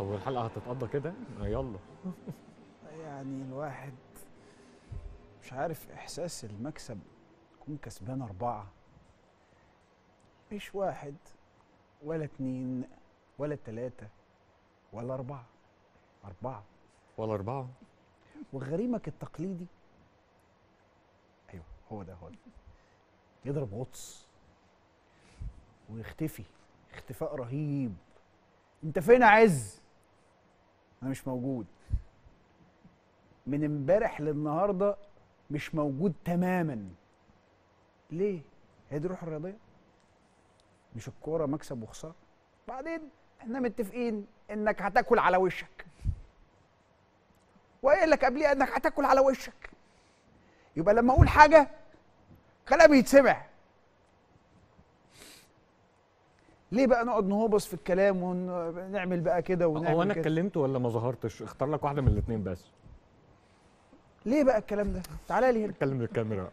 طب الحلقه هتتقضى كده؟ يلا. يعني الواحد مش عارف احساس المكسب، يكون كسبان 4، مش 1 ولا 2 ولا 3 ولا 4، 4 ولا 4. وغريمك التقليدي، ايوه هو ده يضرب غطس ويختفي اختفاء رهيب. انت فين يا عز؟ انا مش موجود. من امبارح للنهارده مش موجود تماما. ليه؟ هي دي الروح الرياضيه؟ مش الكوره مكسب وخساره؟ بعدين احنا متفقين انك هتاكل على وشك، وقايل لك قبليه انك هتاكل على وشك، يبقى لما اقول حاجه كلامي يتسمع. ليه بقى نقعد نهوبص في الكلام ونعمل بقى كده ونعمل كده؟ هو انا اتكلمت ولا ما ظهرتش؟ اختار لك واحده من الاثنين بس. ليه بقى الكلام ده؟ تعالى لي هنا اتكلم للكاميرا.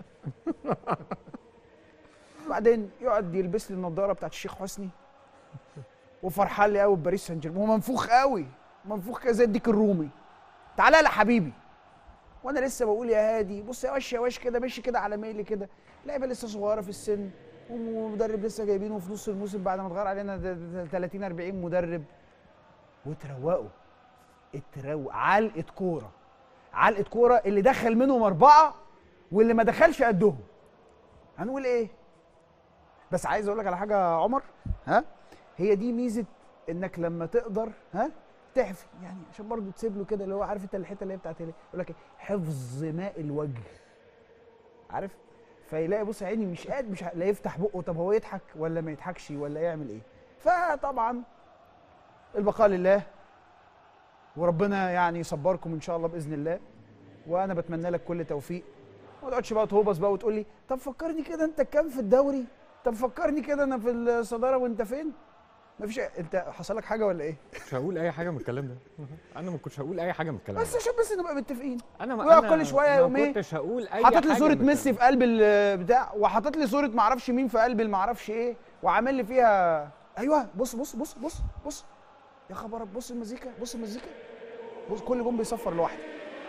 بعدين يقعد يلبس لي النضاره بتاعت الشيخ حسني وفرحان لي قوي بباريس سان جيرمان، ومنفوخ قوي، منفوخ كده زي الديك الرومي. تعالى لي يا حبيبي. وانا لسه بقول يا هادي بص يا وش يا وش كده، مشي كده على ميلي كده، لعيبه لسه صغيره في السن، ومدرب لسه جايبينه في نص الموسم بعد ما اتغير علينا 30 40 مدرب، وتروقوا علقه كوره، علقه كوره اللي دخل منهم 4 واللي ما دخلش قدهم. هنقول ايه؟ بس عايز اقول لك على حاجه يا عمر، هي دي ميزه انك لما تقدر تحفي، يعني عشان برضه تسيب له كده اللي هو عارف انت الحته اللي هي بتاعت يقول لك حفظ ماء الوجه، عارف؟ فيلاقي بص عيني مش قادر، مش لا يفتح بقه، طب هو يضحك ولا ما يضحكش ولا يعمل ايه؟ فطبعا البقاء لله، وربنا يعني يصبركم ان شاء الله باذن الله، وانا بتمنى لك كل توفيق. ما تقعدش بقى تهوبص بقى وتقول لي طب فكرني كده انت كام في الدوري؟ طب فكرني كده انا في الصداره وانت فين؟ مفيش. انت حصل لك حاجه ولا ايه؟ مش هقول اي حاجه من الكلام ده. انا ما كنتش هقول اي حاجه من الكلام بس ده. عشان بس نبقى متفقين. انا كل شويه يقوم ما ايه؟ كنتش هقول اي حاطط لي حاجة صوره من ميسي في قلب البتاع، وحاطط لي صوره ما اعرفش مين في قلب ما اعرفش ايه، وعامل لي فيها ايوه بص بص بص بص بص يا خبر، بص المزيكا، بص المزيكا، بص كل جون بيصفر لوحده.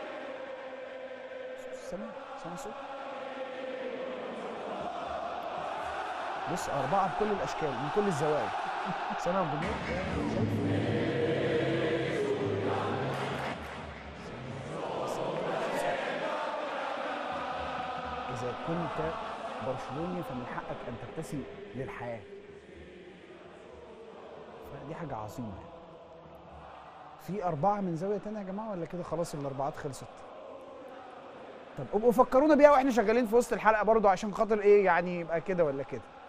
سامع صوت؟ بص 4 بكل الاشكال من كل الزوايا. سامع الجمهور؟ إذا كنت برشلوني فمن حقك أن تبتسم للحياة. فدي حاجة عظيمة. في 4 من زاوية تانية يا جماعة ولا كده خلاص الأربعات خلصت؟ طب ابقوا فكرونا بيها واحنا شغالين في وسط الحلقة برضو عشان خاطر إيه يعني يبقى كده ولا كده.